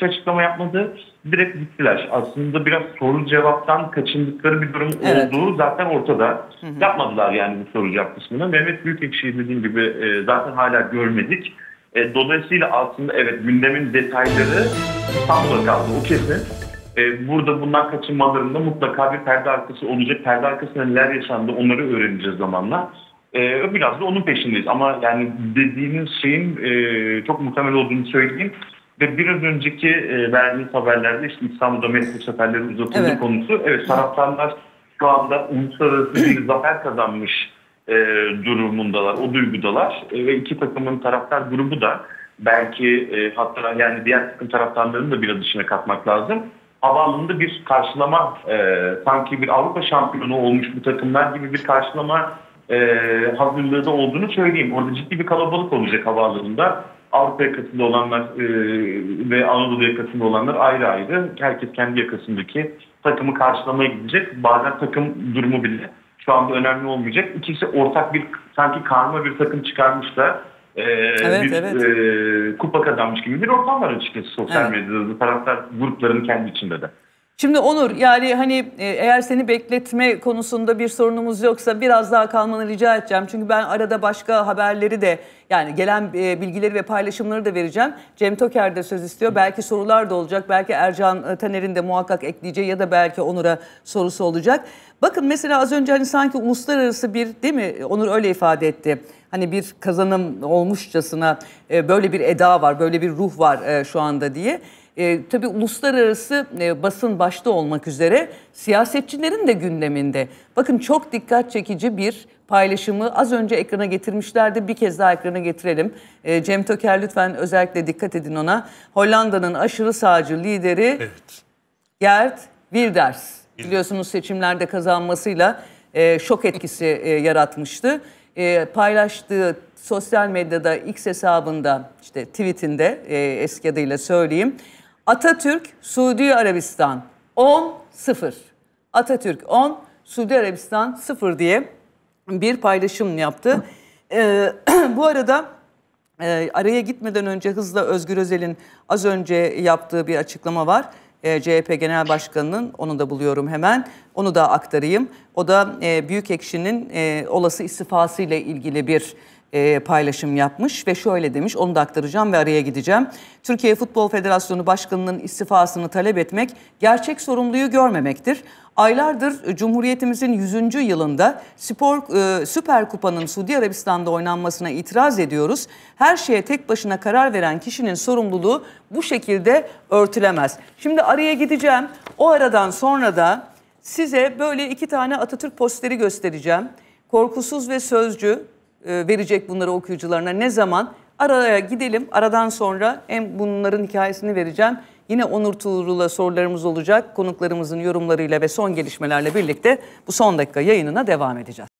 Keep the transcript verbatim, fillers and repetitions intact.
hiç açıklama yapmadı. Direkt gittiler. Aslında biraz soru cevaptan kaçındıkları bir durum Evet. olduğu zaten ortada. Hı hı. Yapmadılar yani bu soru cevap kısmını. Mehmet Büyükekşi'yi dediğim gibi e, zaten hala görmedik. E, dolayısıyla aslında evet gündemin detayları İstanbul'a kaldı. O kesin. E, burada bundan kaçınmalarında mutlaka bir perde arkası olacak. Perde arkasında neler yaşandı onları öğreneceğiz zamanla. E, biraz da onun peşindeyiz. Ama yani dediğiniz şeyin e, çok muhtemel olduğunu söyleyeyim. Ve biraz önceki e, verdiğiniz haberlerde işte İstanbul'da metro seferleri uzatıldı Evet. konusu. Evet, taraftarlar şu anda uluslararası bir zafer kazanmış e, durumundalar, o duygudalar. E, ve iki takımın taraftar grubu da belki e, hatta yani diğer takım taraftarlarını da biraz dışına katmak lazım. Havaalanında bir karşılama, e, sanki bir Avrupa şampiyonu olmuş bu takımlar gibi bir karşılama e, hazırlığı da olduğunu söyleyeyim. Orada ciddi bir kalabalık olacak havaalanında. Avrupa yakasında olanlar e, ve Anadolu yakasında olanlar ayrı ayrı. Herkes kendi yakasındaki takımı karşılamaya gidecek. Bazen takım durumu bile şu anda önemli olmayacak. İkisi ortak bir sanki karma bir takım çıkarmış da e, evet, bir evet. E, kupa kazanmış gibi bir ortam var açıkçası sosyal Evet. medyada. Taraftar gruplarının kendi içinde de. Şimdi Onur, yani hani eğer seni bekletme konusunda bir sorunumuz yoksa biraz daha kalmanı rica edeceğim. Çünkü ben arada başka haberleri de, yani gelen bilgileri ve paylaşımları da vereceğim. Cem Toker de söz istiyor. Belki sorular da olacak. Belki Ercan Taner'in de muhakkak ekleyeceği ya da belki Onur'a sorusu olacak. Bakın mesela az önce hani sanki uluslararası bir, değil mi? Onur öyle ifade etti. Hani bir kazanım olmuşçasına böyle bir eda var, böyle bir ruh var şu anda diye. E, tabii uluslararası e, basın başta olmak üzere siyasetçilerin de gündeminde. Bakın çok dikkat çekici bir paylaşımı az önce ekrana getirmişlerdi. Bir kez daha ekrana getirelim. E, Cem Toker lütfen özellikle dikkat edin ona. Hollanda'nın aşırı sağcı lideri evet. Geert Wilders. Biliyorsunuz seçimlerde kazanmasıyla e, şok etkisi e, yaratmıştı. E, paylaştığı sosyal medyada X hesabında, işte tweetinde e, eski adıyla söyleyeyim. Atatürk, Suudi Arabistan on sıfır. Atatürk on, Suudi Arabistan sıfır diye bir paylaşım yaptı. Ee, bu arada e, araya gitmeden önce hızla Özgür Özel'in az önce yaptığı bir açıklama var. E, C H P Genel Başkanı'nın, onu da buluyorum hemen, onu da aktarayım. O da e, Büyükekşi'nin e, olası istifası ile ilgili bir E, paylaşım yapmış ve şöyle demiş, onu da aktaracağım ve araya gideceğim. Türkiye Futbol Federasyonu Başkanı'nın istifasını talep etmek gerçek sorumluluğu görmemektir. Aylardır Cumhuriyetimizin yüzüncü yılında spor e, Süper Kupa'nın Suudi Arabistan'da oynanmasına itiraz ediyoruz. Her şeye tek başına karar veren kişinin sorumluluğu bu şekilde örtülemez. Şimdi araya gideceğim. O aradan sonra da size böyle iki tane Atatürk posteri göstereceğim. Korkusuz ve Sözcü verecek bunları okuyucularına. Ne zaman? Araya gidelim. Aradan sonra hem bunların hikayesini vereceğim. Yine Onur Tuğrul'a sorularımız olacak. Konuklarımızın yorumlarıyla ve son gelişmelerle birlikte bu son dakika yayınına devam edeceğiz.